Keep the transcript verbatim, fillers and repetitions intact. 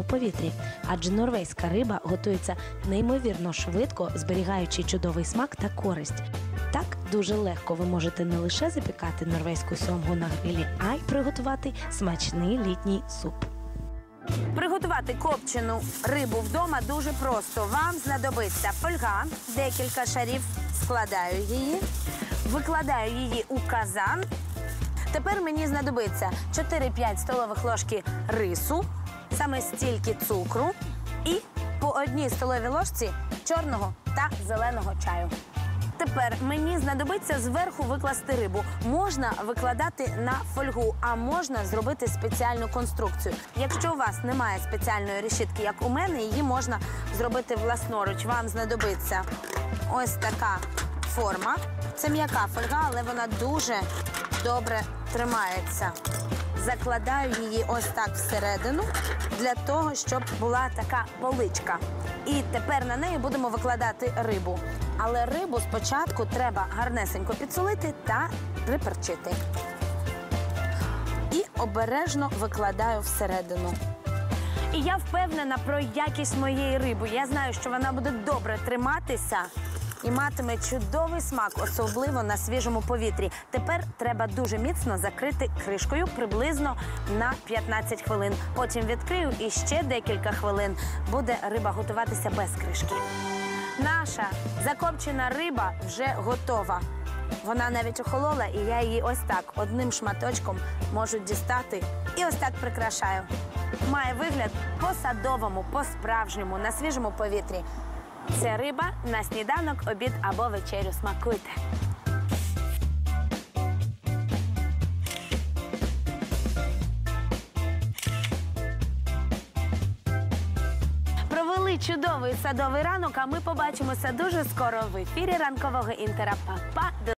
повітрі, адже норвезька риба готується неймовірно швидко, зберігаючи чудовий смак та користь. Так, дуже легко ви можете не лише запікати норвезьку сьомгу на грилі, а й приготувати смачний літній суп. Приготувати копчену рибу вдома дуже просто. Вам знадобиться фольга, декілька шарів, складаю її, викладаю її у казан. Тепер мені знадобиться чотири-п'ять столових ложки рису, саме стільки цукру і по одній столовій ложці чорного та зеленого чаю. Тепер мені знадобиться зверху викласти рибу. Можна викладати на фольгу, а можна зробити спеціальну конструкцію. Якщо у вас немає спеціальної решітки, як у мене, її можна зробити власноруч. Вам знадобиться ось така форма. Це м'яка фольга, але вона дуже добре тримається. Закладаю її ось так всередину, для того, щоб була така поличка. І тепер на неї будемо викладати рибу. Але рибу спочатку треба гарнесенько підсолити та приперчити. І обережно викладаю всередину. І я впевнена про якість моєї риби. Я знаю, що вона буде добре триматися і матиме чудовий смак, особливо на свіжому повітрі. Тепер треба дуже міцно закрити кришкою приблизно на п'ятнадцять хвилин. Потім відкрию і ще декілька хвилин буде риба готуватися без кришки. Наша закопчена риба вже готова. Вона навіть охолола, і я її ось так одним шматочком можу дістати і ось так прикрашаю. Має вигляд по-садовому, по-справжньому, на свіжому повітрі. Це риба на сніданок, обід або вечерю. Смакуйте! Провели чудовий садовий ранок, а ми побачимося дуже скоро в ефірі ранкового Інтера. Па-па!